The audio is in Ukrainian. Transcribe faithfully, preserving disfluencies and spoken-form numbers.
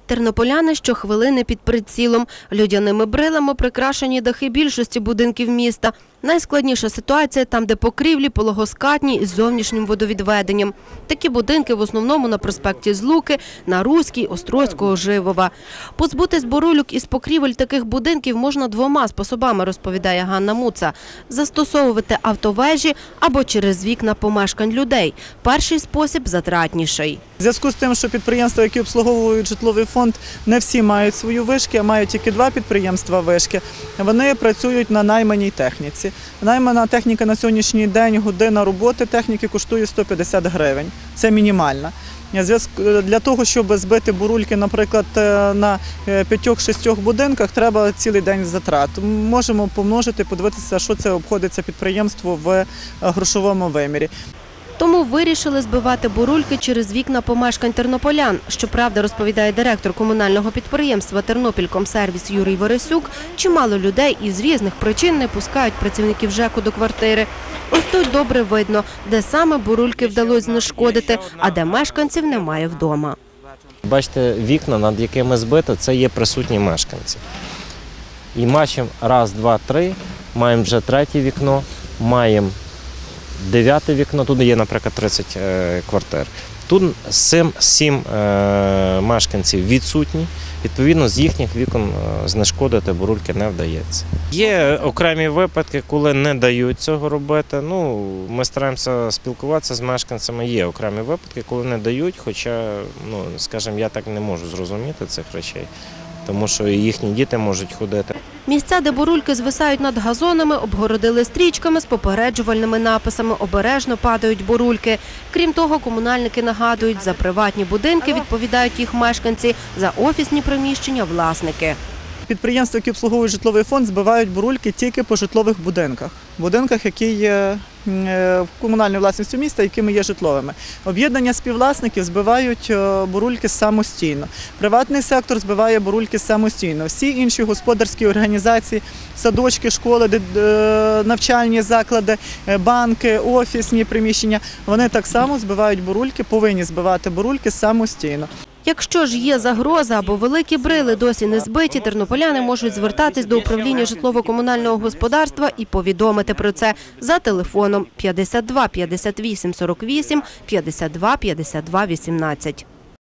Тернополяни щохвилини під прицілом. Людяними брилами прикрашені дахи більшості будинків міста. Найскладніша ситуація там, де покрівлі пологоскатні із зовнішнім водовідведенням. Такі будинки в основному на проспекті Злуки, на Руській, Острозького, Живова. Позбутись бурульок із покрівель таких будинків можна двома способами, розповідає Ганна Муца. Застосовувати автовежі або через вікна помешкань людей. Перший спосіб затратніший. В зв'язку з тим, що підприємства, які обслуговують житловий фонд, не всі мають свою вишки, а мають тільки два підприємства вишки, вони працюють на найманій техніці. Наймана техніка на сьогоднішній день, година роботи техніки коштує сто п'ятдесят гривень. Це мінімальна. Для того, щоб збити бурульки, наприклад, на п'ятьох-шістьох будинках, треба цілий день затрат. Можемо помножити, подивитися, що це обходиться підприємству в грошовому вимірі. Тому вирішили збивати бурульки через вікна помешкань тернополян. Щоправда, розповідає директор комунального підприємства «Тернопількомсервіс» Юрій Вересюк, чимало людей із різних причин не пускають працівників ЖЕКу до квартири. Ось тут добре видно, де саме бурульки вдалося знешкодити, а де мешканців немає вдома. Бачите, вікна, над якими збито, це є присутні мешканці. І бачимо раз, два, три, маємо вже третє вікно, маємо дев'яте вікно, тут є, наприклад, тридцять квартир. Тут сім мешканців відсутні, відповідно, з їхніх вікон знешкодити бурульки не вдається. Є окремі випадки, коли не дають цього робити. Ну, ми стараємося спілкуватися з мешканцями. Є окремі випадки, коли не дають, хоча, ну, скажімо, я так не можу зрозуміти цих речей, тому що і їхні діти можуть ходити. Місця, де бурульки звисають над газонами, обгородили стрічками з попереджувальними написами «Обережно падають бурульки». Крім того, комунальники нагадують, за приватні будинки відповідають їх мешканці, за офісні приміщення – власники. Підприємства, які обслуговують житловий фонд, збивають бурульки тільки по житлових будинках. Будинках, які є в комунальній власності міста, якими є житловими. Об'єднання співвласників збивають бурульки самостійно. Приватний сектор збиває бурульки самостійно. Всі інші господарські організації, садочки, школи, навчальні заклади, банки, офісні приміщення, вони так само збивають бурульки, повинні збивати бурульки самостійно. Якщо ж є загроза або великі брили досі не збиті, тернополяни можуть звертатись до управління житлово-комунального господарства і повідомити про це за телефоном п'ятдесят два п'ятдесят вісім сорок вісім п'ятдесят два п'ятдесят два вісімнадцять.